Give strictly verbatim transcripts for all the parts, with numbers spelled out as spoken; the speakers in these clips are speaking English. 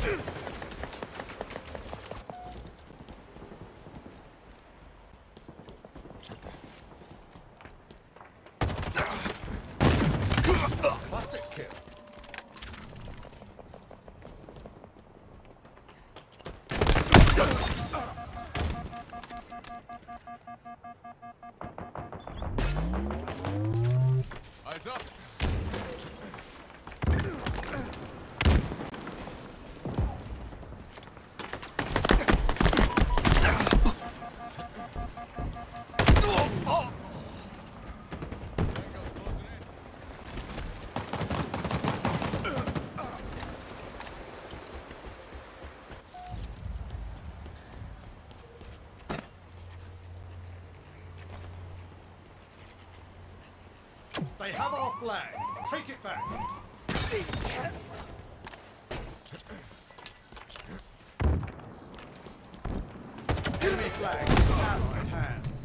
Classic kill. Eyes up. They have our flag. Take it back. Enemy flag in Allied hands.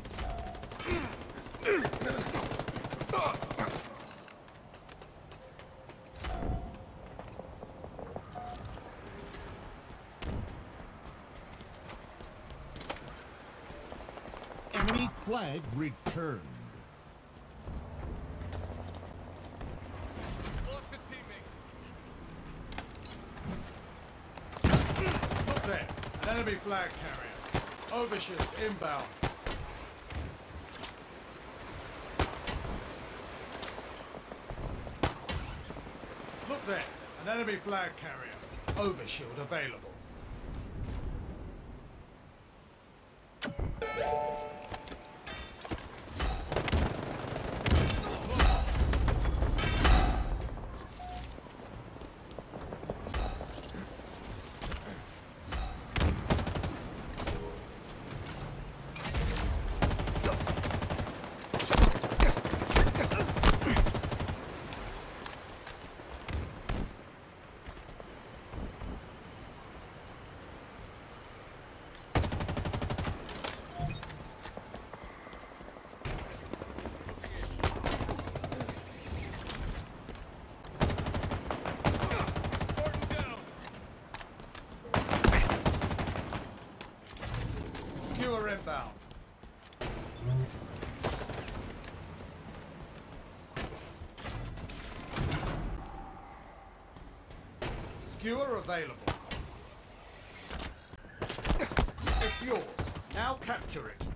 Enemy flag returned. Look there, an enemy flag carrier. Overshield inbound. Look there, an enemy flag carrier. Overshield available. Skewer inbound. Skewer available. It's yours. Now capture it.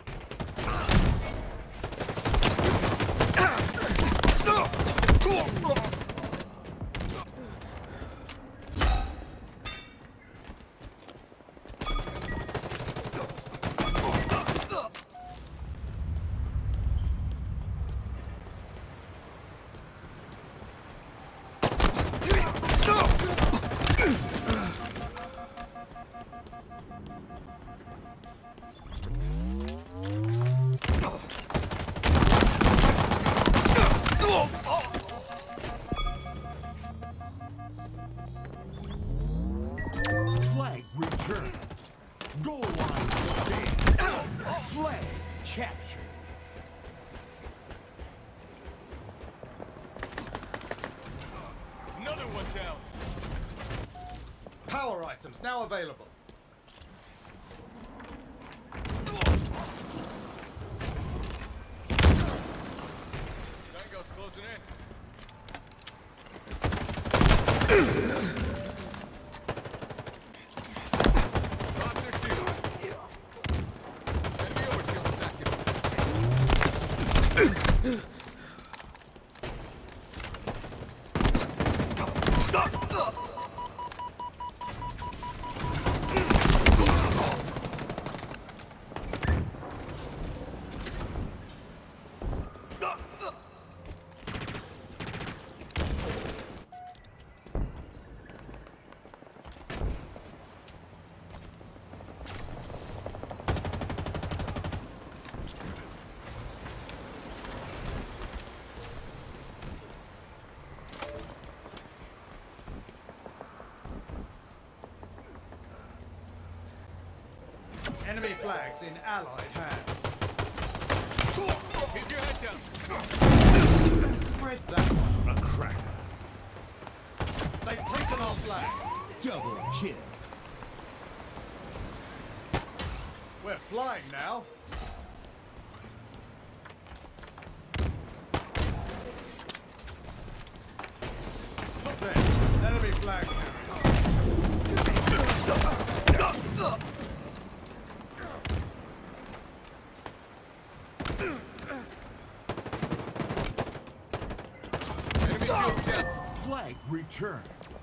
Flag returned. Goal line stand. Flag captured. Another one down. Power items now available. Tango's closing in. Lock their shields. Enemy overshield is active. Enemy flags in Allied hands. Keep your head down. Spread that one a cracker. They've taken our flag. Double kill. We're flying now. Look there. Enemy flag carrier. Enemy shields down. Flag returned.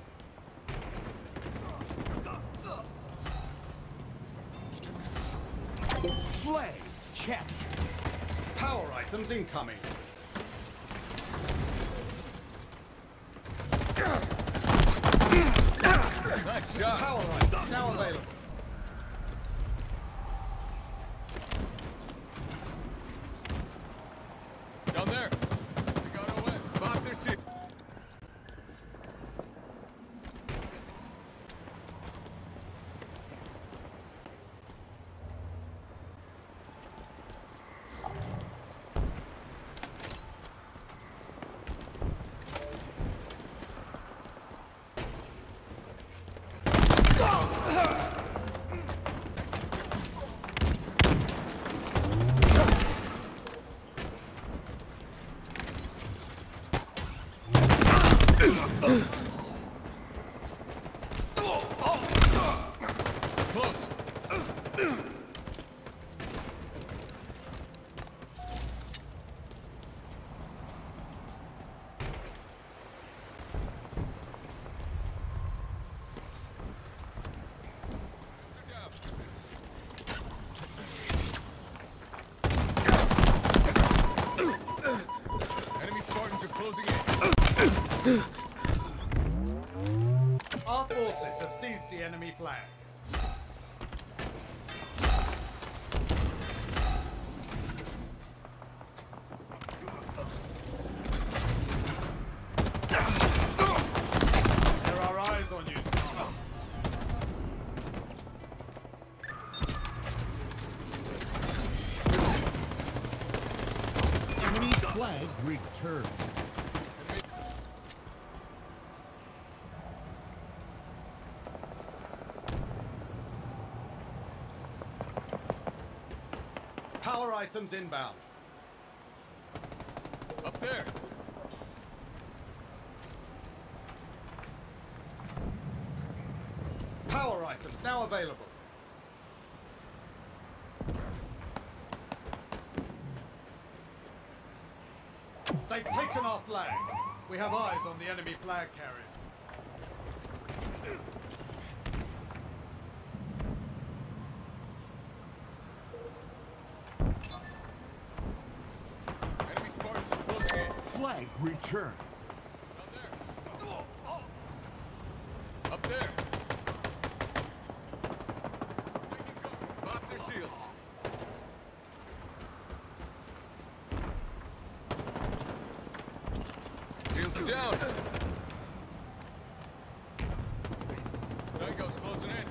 Flag captured. Power items incoming. Nice shot. Power items now available. Down there. We got O S. Pop their shit. Close. Enemy Spartans are closing in. Our forces have seized the enemy flag. There are eyes on you, Spartan. Enemy flag returned. Power items inbound. Up there. Power items now available. They've taken our flag. We have eyes on the enemy flag carrier. Enemy Spartans are closing in. Flag returned. Down there. Up there. Taking cover. Pop their shields. Shields are down. Tango's closing in.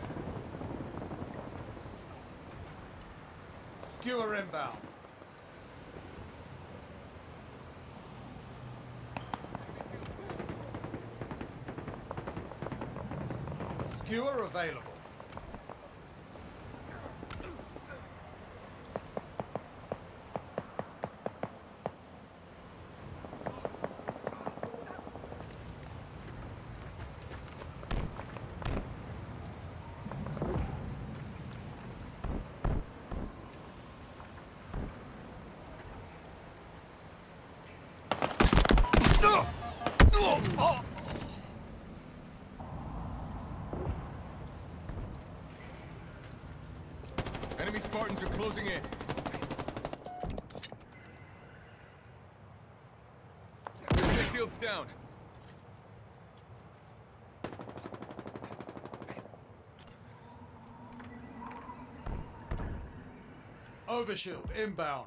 Skewer inbound. Skewer available. Enemy Spartans are closing in. Their shields down. Overshield inbound.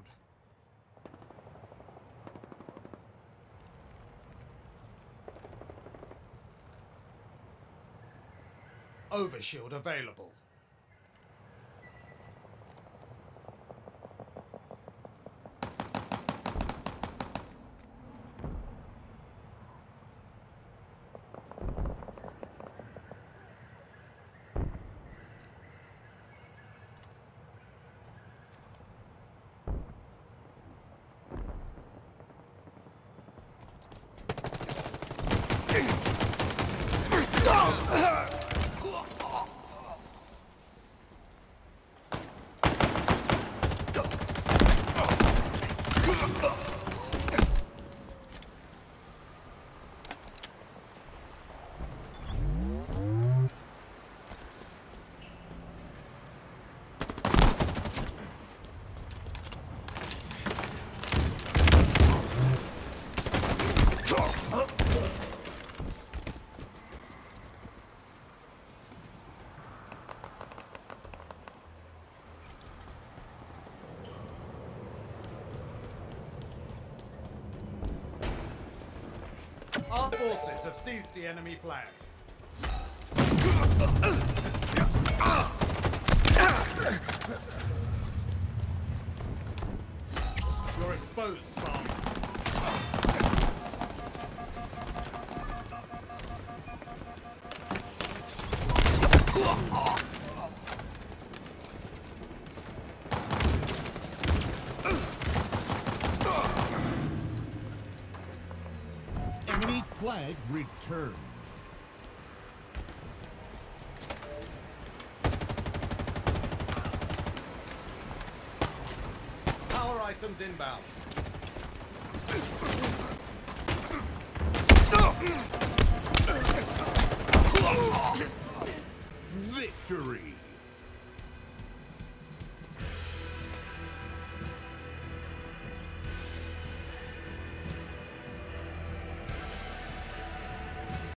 Overshield available. Our forces have seized the enemy flag. You're exposed, Spark. Enemy flag returned. Power items inbound. Victory!